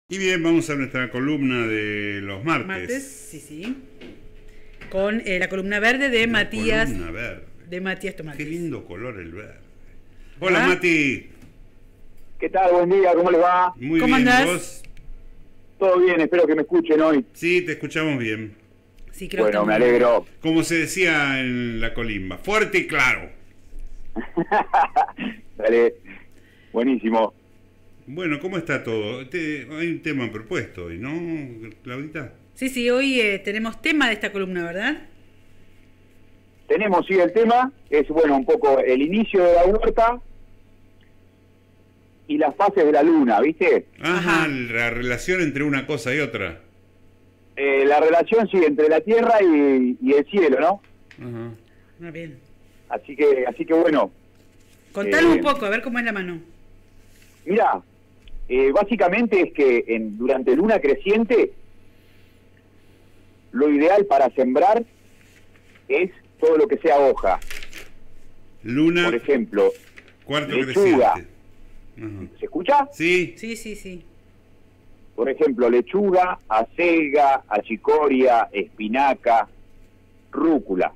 Y bien, vamos a nuestra columna de los martes. Martes, sí. Con la columna verde de Matías. Columna verde. De Matías Tomás. Qué lindo color el verde. Hola, Mati. ¿Qué tal? Buen día, ¿cómo les va? Muy ¿Cómo bien, andás? ¿vos? Todo bien, espero que me escuchen hoy. Sí, te escuchamos bien. Sí, creo Bueno, que me alegro. Como se decía en la colimba, fuerte y claro. Dale, buenísimo. Bueno, ¿cómo está todo? Hay un tema propuesto hoy, ¿no, Claudita? Sí, hoy tenemos tema de esta columna, ¿verdad? Tenemos, sí, el tema, es, bueno, un poco el inicio de la huerta y las fases de la luna, ¿viste? Ajá, Ajá. la relación entre una cosa y otra. La relación, sí, entre la tierra y el cielo, ¿no? Ajá. Ah, bien. Así que bueno, Contanos un poco, a ver cómo es la mano. mira, básicamente es que durante luna creciente, lo ideal para sembrar es todo lo que sea hoja. Luna, Por ejemplo, cuarto lechuga. creciente. Ajá. ¿Se escucha? Sí, Sí. Por ejemplo, lechuga, acelga, achicoria, espinaca, rúcula.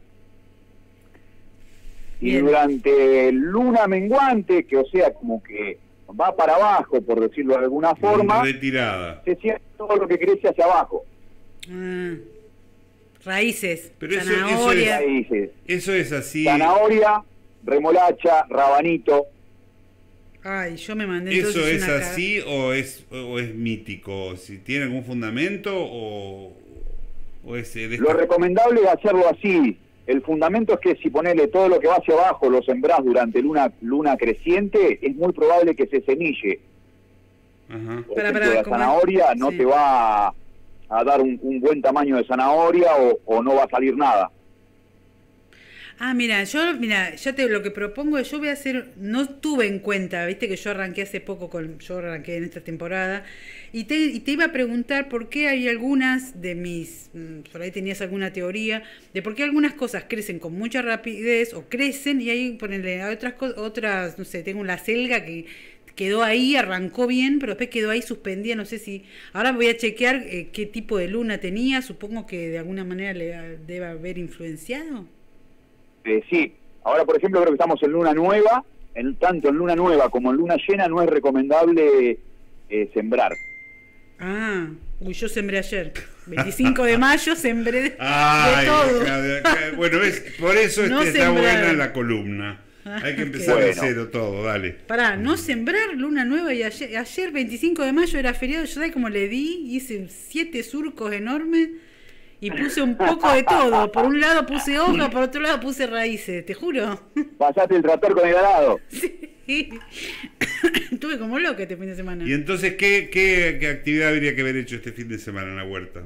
Y Bien. durante luna menguante, que o sea, como que va para abajo, por decirlo de alguna forma, retirada. se siente todo lo que crece hacia abajo. Ah, raíces, Pero eso zanahoria. Raíces, Eso es así. zanahoria, remolacha, rabanito. Ay, yo me mandé entonces ¿Eso es una así o es mítico? ¿Si tiene algún fundamento o es de Lo esta- recomendable es hacerlo así. El fundamento es que si ponerle todo lo que va hacia abajo, lo sembrás durante luna creciente, es muy probable que se semille. Ajá. Por Para, ejemplo, la ¿cómo? zanahoria no Sí. te va a dar un buen tamaño de zanahoria o no va a salir nada. Ah, mira, lo que propongo es, yo voy a hacer, no tuve en cuenta, viste que yo arranqué hace poco, yo arranqué en esta temporada, y te iba a preguntar por qué hay algunas de por ahí tenías alguna teoría, de por qué algunas cosas crecen con mucha rapidez, o crecen, y ahí ponerle a otras, no sé, tengo la selga que quedó ahí, arrancó bien, pero después quedó ahí suspendida, no sé si, ahora voy a chequear qué tipo de luna tenía, supongo que de alguna manera le debe haber influenciado. Sí, ahora por ejemplo creo que estamos en luna nueva, tanto en luna nueva como en luna llena no es recomendable sembrar. Ah, yo sembré ayer. 25 de mayo sembré de Ay, todo. bueno, por eso No está sembrar. buena la columna. Hay que empezar de Bueno. cero todo, dale. Pará, no sembrar luna nueva y ayer 25 de mayo era feriado, yo sabés cómo le di, hice 7 surcos enormes y puse un poco de todo. Por un lado puse hoja, por otro lado puse raíces, te juro. Pasaste el tractor con el arado. Sí. Estuve como loca este fin de semana. Y entonces, ¿qué actividad habría que haber hecho este fin de semana en la huerta?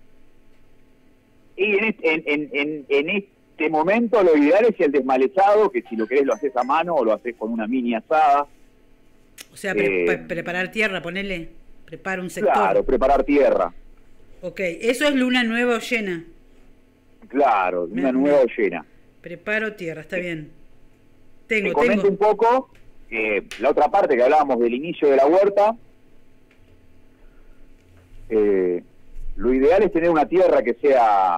Y en este momento lo ideal es el desmalezado, que si lo querés lo haces a mano o lo haces con una mini asada. O sea, preparar tierra, ponerle, prepara un sector. Claro, preparar tierra. Ok, eso es luna nueva o llena. Claro, Me- una nueva o llena. Preparo tierra, está bien. Te comento un Tengo. poco la otra parte que hablábamos del inicio de la huerta. Lo ideal es tener una tierra que sea,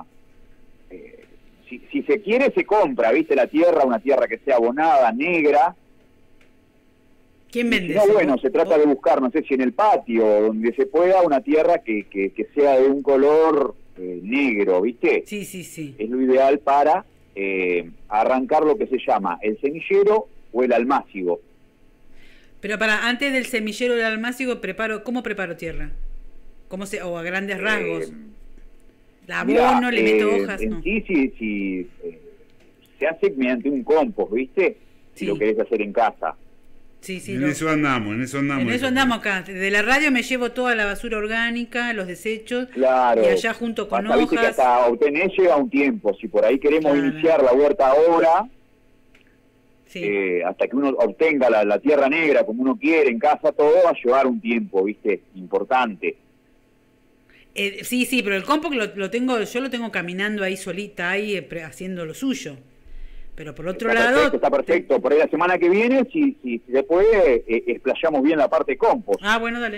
si se quiere se compra, ¿viste? La tierra, una tierra que sea abonada, negra. ¿Quién vende No, eso? bueno, se trata de buscar, no sé si en el patio, donde se pueda, una tierra que sea de un color negro, ¿viste? Sí. Es lo ideal para arrancar lo que se llama el semillero o el almácigo. Pero antes del semillero del almácigo, ¿cómo preparo tierra? O a grandes rasgos. La abono, Mirá, le meto hojas, en no. sí, se hace mediante un compost, ¿viste? Si Sí. lo querés hacer en casa. Sí, En eso andamos. en eso andamos acá. De la radio me llevo toda la basura orgánica, los desechos, Claro. y allá junto con Viste que hojas. hasta obtener lleva un tiempo. Si por ahí queremos Claro. iniciar la huerta ahora, Sí. hasta que uno obtenga la tierra negra como uno quiere en casa, todo va a llevar un tiempo, ¿viste? Importante. Sí, pero el compost yo lo tengo caminando ahí solita, ahí haciendo lo suyo. Pero por otro lado... Está perfecto. Por ahí la semana que viene, si se puede, explayamos bien la parte compost. Ah, bueno, dale.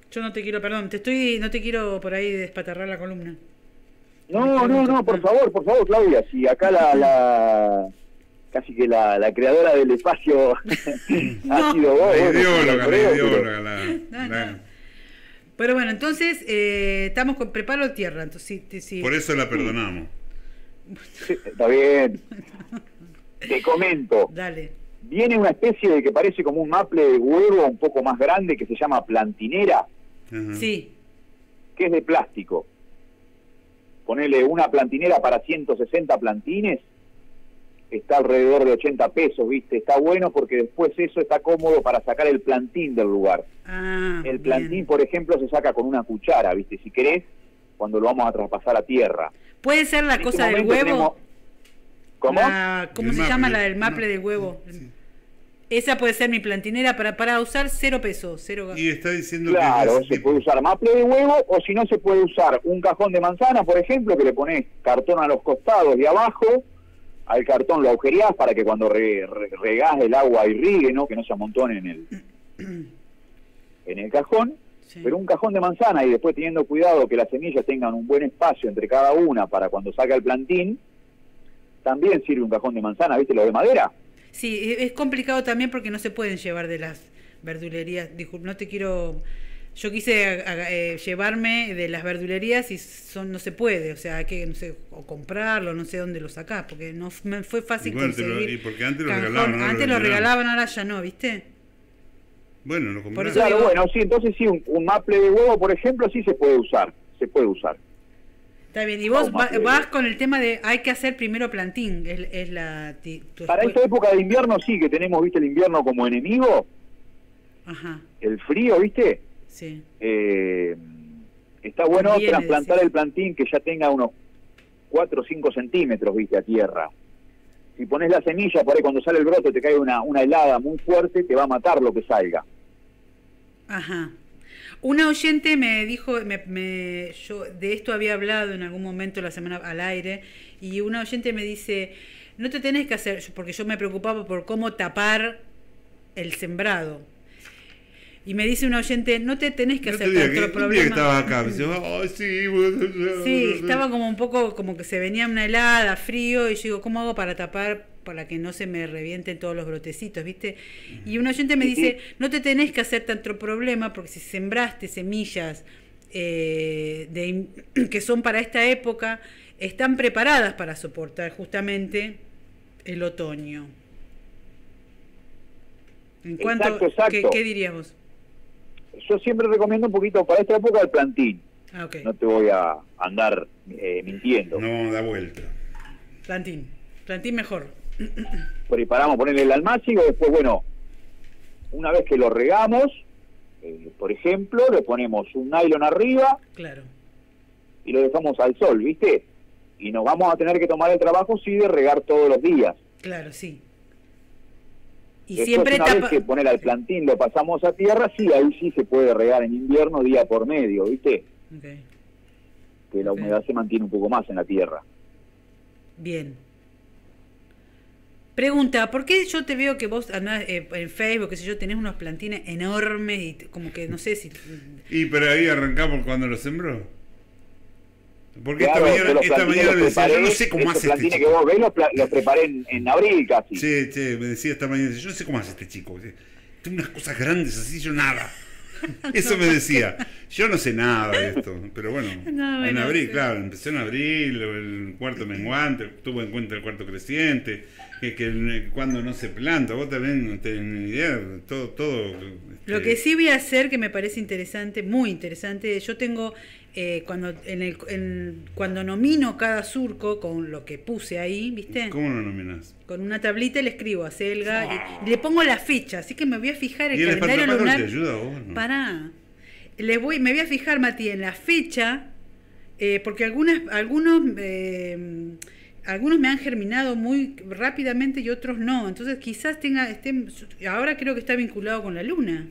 Yo no te quiero, perdón, no te quiero por ahí despatarrar la columna. No, por favor, Claudia, si acá casi que la creadora del espacio ha sido vos. La ideóloga. No. Pero bueno, entonces estamos con preparo de tierra. Entonces, sí. Por eso la perdonamos. Sí, está bien. Te comento. Dale. Viene una especie de que parece como un maple de huevo un poco más grande que se llama plantinera. Ajá. Sí. Que es de plástico. Ponele una plantinera para 160 plantines, está alrededor de 80 pesos, ¿viste? Está bueno porque después eso está cómodo para sacar el plantín del lugar. El plantín, bien. por ejemplo, se saca con una cuchara, ¿viste? Si querés, cuando lo vamos a traspasar a tierra. ¿Puede ser la En cosa este del momento huevo? ¿Cómo? ¿Cómo El se llama maple. la del maple No, del huevo? sí. Esa puede ser mi plantinera para usar 0 pesos. Y está diciendo Claro, que se puede usar maple de huevo o si no se puede usar un cajón de manzana, por ejemplo, que le pones cartón a los costados y abajo, al cartón lo agujereás para que cuando regás el agua irrigue, ¿no? Que no se amontone en el cajón. Sí. Pero un cajón de manzana y después teniendo cuidado que las semillas tengan un buen espacio entre cada una para cuando saca el plantín, también sirve un cajón de manzana, ¿viste? Lo de madera. Sí, es complicado también porque no se pueden llevar de las verdulerías. Disculpe, no te quiero... Yo quise llevarme de las verdulerías y no se puede, o sea, hay que, no sé, o comprarlo, no sé dónde lo sacás, porque no me fue fácil conseguir. y porque antes lo cajón. regalaban. Antes lo regalaban, ahora ya no, ¿viste? Bueno, lo Por compramos. eso Claro, digo- bueno, sí, entonces sí, un maple de huevo, por ejemplo, sí se puede usar. Está bien, y vos No, más vas con el tema de hay que hacer primero plantín, es tu Para esta época de invierno sí, que tenemos, ¿viste? El invierno como enemigo, Ajá, el frío, ¿viste? sí. Está bueno Conviene, trasplantar decís. el plantín que ya tenga unos 4 o 5 centímetros, ¿viste? A tierra. Si pones la semilla, por ahí cuando sale el brote te cae una helada muy fuerte, te va a matar lo que salga. Ajá. Una oyente me dijo, yo de esto había hablado en algún momento la semana al aire, y una oyente me dice, no te tenés que hacer, porque yo me preocupaba por cómo tapar el sembrado. Y me dice una oyente, no te tenés que hacer tanto Un día que problema. estaba acá, me dice, ay, sí, bueno, Sí, estaba como un poco, como que se venía una helada, frío, y yo digo, ¿cómo hago para tapar, para que no se me revienten todos los brotecitos, viste? Y un oyente me dice, no te tenés que hacer tanto problema, porque si sembraste semillas que son para esta época, están preparadas para soportar justamente el otoño. En cuanto, Exacto. ¿qué dirías vos? Yo siempre recomiendo un poquito para esta época el plantín. Ah, ok. No te voy a andar mintiendo. No, da vuelta. Plantín mejor. Preparamos ponerle el almácigo, después, bueno, una vez que lo regamos, por ejemplo, le ponemos un nylon arriba Claro. y lo dejamos al sol, ¿viste? Y nos vamos a tener que tomar el trabajo, sí, de regar todos los días. Claro, sí. Y Después, siempre una vez que poner al plantín lo pasamos a tierra, sí, ahí sí se puede regar en invierno día por medio, ¿viste? Okay. Que la Ok. humedad se mantiene un poco más en la tierra. Bien. Pregunta, ¿por qué yo te veo que vos andás en Facebook, qué sé yo, tenés unos plantines enormes y como que no sé si... Y pero ahí arrancamos cuando lo sembró. Porque Claro, que esta los mañana plantines me los decía, yo preparé, no sé cómo esos hace este plantines chico. que vos ves los preparé en abril casi. Che, me decía esta mañana, yo no sé cómo hace este chico. Tengo unas cosas grandes así, yo nada. Eso me decía. Yo no sé nada de esto, pero bueno, No, en bueno, abril, sí. claro, empezó en abril, el cuarto menguante, tuvo en cuenta el cuarto creciente, que cuando no se planta, vos también no tenés ni idea, todo. Lo que sí voy a hacer, que me parece interesante, muy interesante, yo tengo, cuando nomino cada surco con lo que puse ahí, ¿viste? ¿Cómo lo nominás? Con una tablita le escribo a Selga y le pongo la fecha, así que me voy a fijar ¿Y el el calendario espantapájaros lunar. te ayuda a vos? No? Pará. Me voy a fijar, Mati, en la fecha, porque algunos me han germinado muy rápidamente y otros no. Entonces quizás ahora creo que está vinculado con la luna.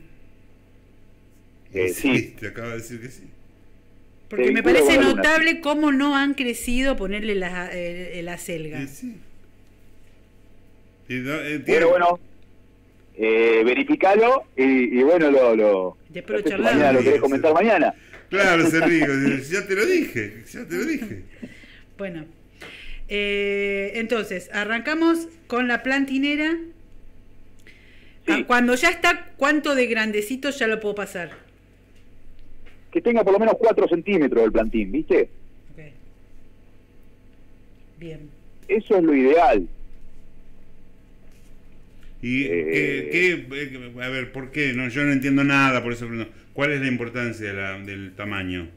Sí. Te acabo de decir que sí. Porque Sí, me vinculado parece con la luna, notable cómo no han crecido ponerle la selga. Sí. Bueno, verificalo y bueno, Después no sé si charlamos. mañana lo querés comentar mañana. Claro, se ríe, ya te lo dije, ya te lo dije. Bueno, entonces, arrancamos con la plantinera. Sí. Cuando ya está, ¿cuánto de grandecito ya lo puedo pasar? Que tenga por lo menos 4 centímetros el plantín, ¿viste? Ok. Bien. Eso es lo ideal. Y a ver, ¿por qué? No, yo no entiendo nada, por eso pregunto. ¿Cuál es la importancia del tamaño?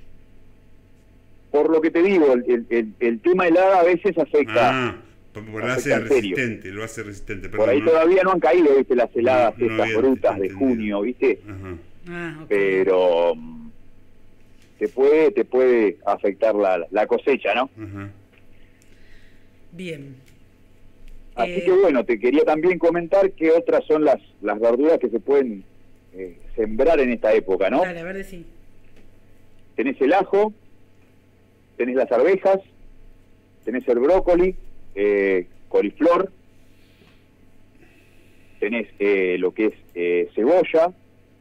Por lo que te digo, el tema helada a veces afecta. Lo hace resistente, lo hace resistente. Por ahí todavía no han caído, ¿viste? Las heladas No estas había brutas de entendido. junio, ¿viste? Ajá. Ok. Pero te puede afectar la cosecha, ¿no? Ajá. Bien. Así que bueno, te quería también comentar que otras son las verduras que se pueden sembrar en esta época, ¿no? Dale, a ver sí. Tenés el ajo, tenés las arvejas, tenés el brócoli, coliflor, tenés lo que es cebolla.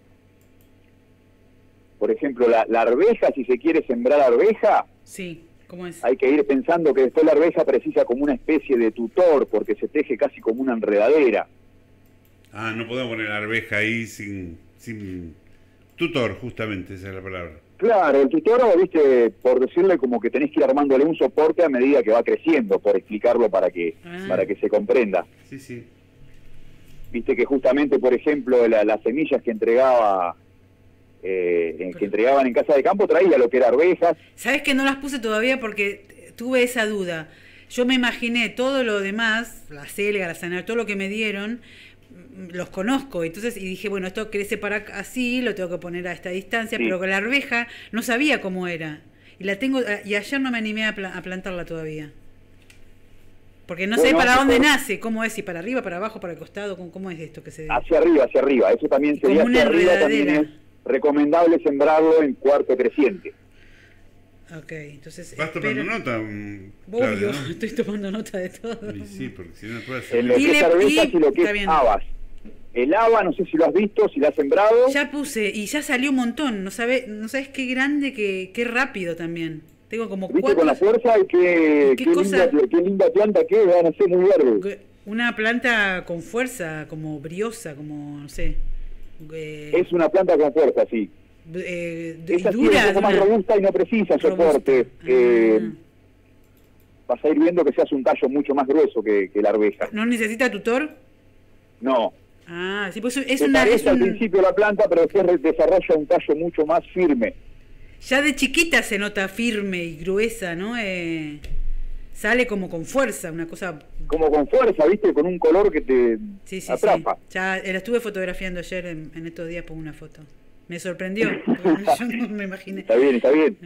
Por ejemplo, la arveja, si se quiere sembrar arveja, Sí, ¿cómo es? hay que ir pensando que después la arveja precisa como una especie de tutor, porque se teje casi como una enredadera. No podemos poner arveja ahí sin tutor, justamente, esa es la palabra. Claro, el tutor, viste, por decirle como que tenés que ir armándole un soporte a medida que va creciendo, por explicarlo para que se comprenda. Sí, sí. Viste que justamente, por ejemplo, las semillas que entregaban en casa de campo traía lo que era arvejas. ¿Sabes que no las puse todavía porque tuve esa duda? Yo me imaginé todo lo demás, la selga, la zanahoria, todo lo que me dieron, los conozco, entonces, y dije, bueno, esto crece para así, lo tengo que poner a esta distancia, Sí. pero con la arveja no sabía cómo era. Y la tengo, y ayer no me animé a plantarla todavía. Porque no sé Bueno, para dónde mejor- nace, cómo es, si para arriba, para abajo, para el costado, cómo es esto que se... Hacia arriba. Eso también Como sería una hacia arriba, también enredadera. es recomendable sembrarlo en cuarto creciente. Ok, entonces... ¿Vas tomando nota, Obvio, Claudia, no? estoy tomando nota de todo. Y sí, porque si no puede En ser. lo que es arvejas y lo que está es bien. habas. El haba, no sé si lo has visto, si lo has sembrado. Ya puse, y ya salió un montón, no sabes qué grande, qué rápido también. Tengo como Viste con la 4... fuerza y qué cosa? linda planta que es, van a ser muy verde. Una planta con fuerza, como briosa, como, no sé... Es una planta con fuerza, sí. y Esa sí dura. es un poco más dura. robusta y no precisa soporte. Ah. Vas a ir viendo que se hace un tallo mucho más grueso que la arveja. ¿No necesita tutor? No. Ah, sí, pues es Se una... parece Es al un, principio la planta, pero después desarrolla un tallo mucho más firme. ya de chiquita se nota firme y gruesa, ¿no? Sale como con fuerza, una cosa... Como con fuerza, ¿viste? Con un color que te Sí, sí, atrapa. sí. Ya la estuve fotografiando ayer, en estos días pongo una foto. Me sorprendió, porque yo no me imaginé. Está bien, está bien.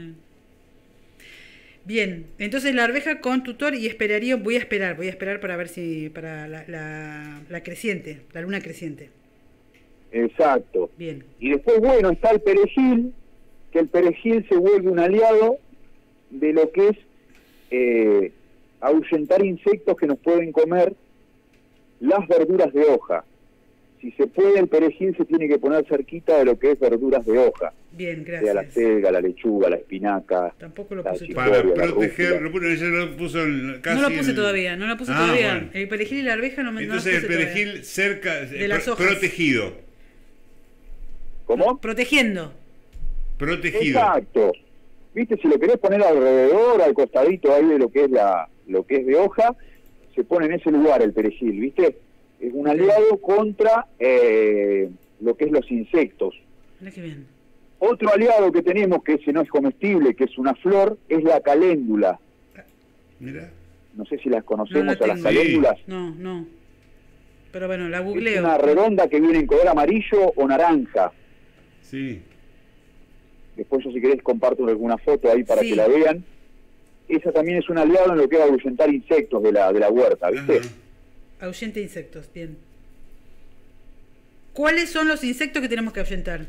Bien, entonces la arveja con tutor y voy a esperar para ver si, para la creciente, la luna creciente. Exacto. Bien, Y después, bueno, está el perejil, que el perejil se vuelve un aliado de lo que es ahuyentar insectos que nos pueden comer las verduras de hoja. Si se puede, el perejil se tiene que poner cerquita de lo que es verduras de hoja. bien, Sea la gracias. selga, la lechuga, la espinaca. Tampoco lo la puse chicoria, todavía. Para la proteger, rúcula. ella lo puso casi. No lo puse todavía, no lo puse Ah, todavía. bueno. El perejil y la arveja no me Entonces no el los puse perejil todavía. cerca, De las hojas. protegido. ¿Cómo? Protegiendo. Protegido. Exacto. Viste, si lo querés poner alrededor, al costadito ahí de lo que es de hoja, se pone en ese lugar el perejil, ¿viste? Es un aliado contra lo que es los insectos. Mira qué bien. Otro aliado que tenemos, que ese no es comestible, que es una flor, es la caléndula. Mira. No sé si las conocemos No la a las tengo. caléndulas. No. Pero bueno, la Es googleo. una redonda que viene en color amarillo o naranja. Sí. Después yo si querés comparto alguna foto ahí para Sí. que la vean. Esa también es un aliado en lo que es ahuyentar insectos de la huerta, ¿viste? Ajá. Ahuyente insectos, bien. ¿Cuáles son los insectos que tenemos que ahuyentar?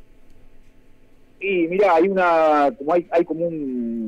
Y mira, hay como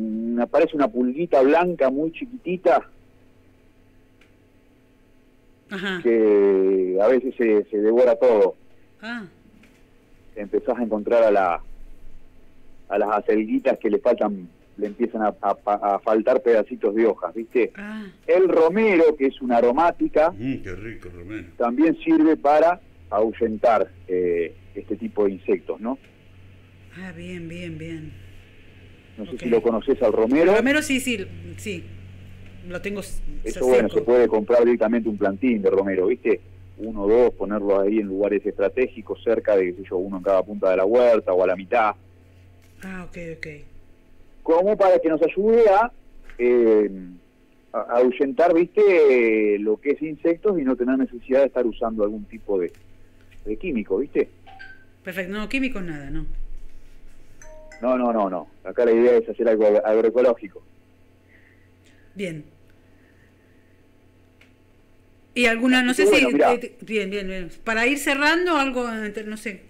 parece una pulguita blanca muy chiquitita. Ajá. que a veces se devora todo. Ah, Empezás a encontrar a las acelguitas que le empiezan a faltar pedacitos de hojas, ¿viste? ah, El romero, que es una aromática, Qué rico, Romero. también sirve para ahuyentar este tipo de insectos, ¿no? ah, bien, bien, bien. No sé Ok. si lo conoces al romero. Romero sí, sí, sí. Lo tengo Eso, bueno, seco. se puede comprar directamente un plantín de romero, ¿viste? 1 o 2, ponerlo ahí en lugares estratégicos, cerca de, qué sé yo, uno en cada punta de la huerta o a la mitad, Ah, ok, ok. como para que nos ayude a ahuyentar, ¿viste? Lo que es insectos y no tener necesidad de estar usando algún tipo de químico, ¿viste? Perfecto, no, químicos nada, ¿no? No. Acá la idea es hacer algo agroecológico. Bien. Y alguna, no Así sé que si... bueno, mirá. Bien. Para ir cerrando, algo, no sé.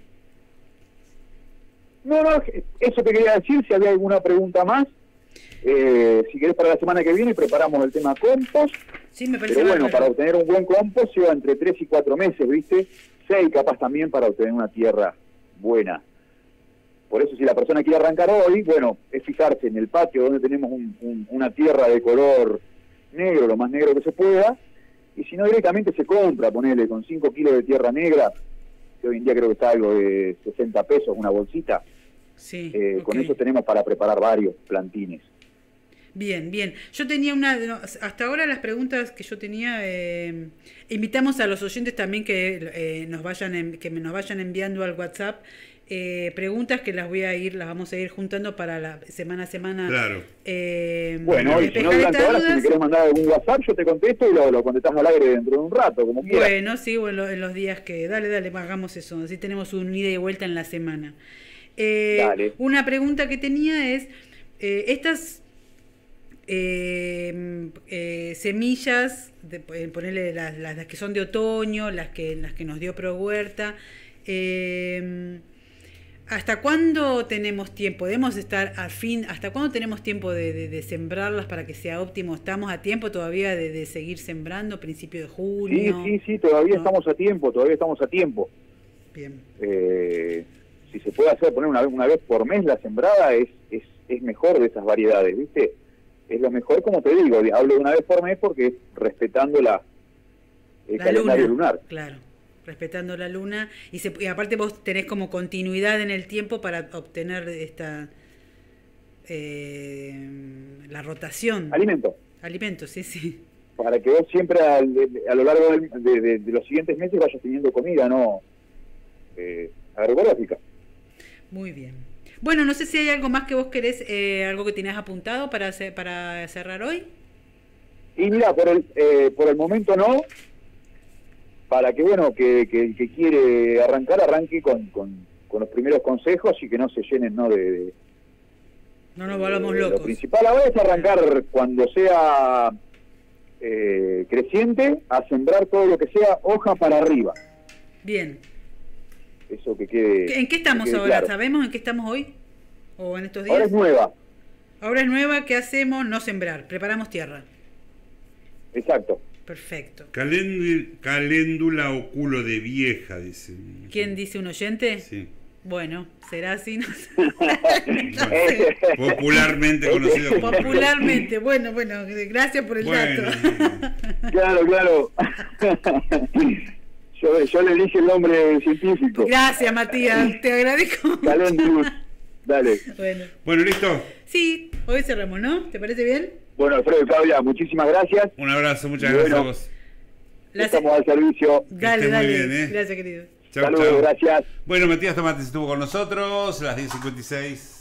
No, eso te quería decir, si había alguna pregunta más. Si querés para la semana que viene preparamos el tema compost. Sí, me parece Pero bueno, bárbaro. para obtener un buen compost lleva entre 3 y 4 meses, ¿viste? 6 capaz también para obtener una tierra buena. Por eso si la persona quiere arrancar hoy, bueno, es fijarse en el patio donde tenemos una tierra de color negro, lo más negro que se pueda, y si no directamente se compra, ponele, con 5 kilos de tierra negra, que hoy en día creo que está algo de 60 pesos una bolsita, Sí, con ok. eso tenemos para preparar varios plantines. Bien, bien. Yo tenía hasta ahora las preguntas que yo tenía, invitamos a los oyentes también que nos vayan enviando al WhatsApp preguntas que las vamos a ir juntando para la semana a semana. Claro. Bueno, y si no, despejar durante estas ahora, si me dudas. querés mandar algún WhatsApp, yo te contesto y lo contestás al aire dentro de un rato, como quieras. Bueno, sí, bueno, en los días que... Dale, hagamos eso. Así tenemos un ida y vuelta en la semana. Dale. Una pregunta que tenía es, estas semillas, ponerle las que son de otoño, las que nos dio ProHuerta, ¿hasta cuándo tenemos tiempo? ¿Podemos estar hasta cuándo tenemos tiempo de sembrarlas para que sea óptimo? ¿Estamos a tiempo todavía de seguir sembrando, principio de junio? Sí, todavía ¿No? estamos a tiempo. Bien. Si se puede hacer, poner una vez por mes la sembrada, es mejor de esas variedades, ¿viste? Es lo mejor, como te digo, hablo de una vez por mes porque es respetando el calendario lunar. Claro, respetando la luna. Y aparte vos tenés como continuidad en el tiempo para obtener la rotación. Alimento, Sí. para que vos siempre a lo largo de los siguientes meses vayas teniendo comida, ¿no? Agroecológica. Muy bien. Bueno, no sé si hay algo más que vos querés, algo que tenés apuntado para cerrar hoy. Y mira, por el momento no, para que, bueno, que el que quiere arranque con los primeros consejos y que no se llenen, ¿no? No nos volvamos Lo locos. principal ahora es arrancar cuando sea creciente, a sembrar todo lo que sea hoja para arriba. Bien. Eso que quede. ¿En qué estamos que quede ahora? claro. ¿Sabemos en qué estamos hoy? ¿O en estos días? Ahora es nueva, Ahora es nueva, ¿qué hacemos? No sembrar, preparamos tierra. exacto. Perfecto. Caléndula o culo de vieja, dice. ¿Quién dice un oyente? Sí. Bueno, será así, no sé. Bueno, popularmente conocido como. Popularmente, bueno, gracias por el Bueno, dato. Claro. Yo le dije el nombre científico. Gracias, Matías, te agradezco mucho. Calendulus. Dale. Bueno, listo. sí, hoy cerramos, ¿no? ¿Te parece bien? Bueno, Alfredo y Claudia, muchísimas gracias. Un abrazo, muchas Bueno. gracias a vos. Estamos al servicio. Dale, estés muy dale. bien, ¿eh? Gracias, querido. Chau, Saludos, chau. gracias. Bueno, Matías Tomates estuvo con nosotros, las 10:56.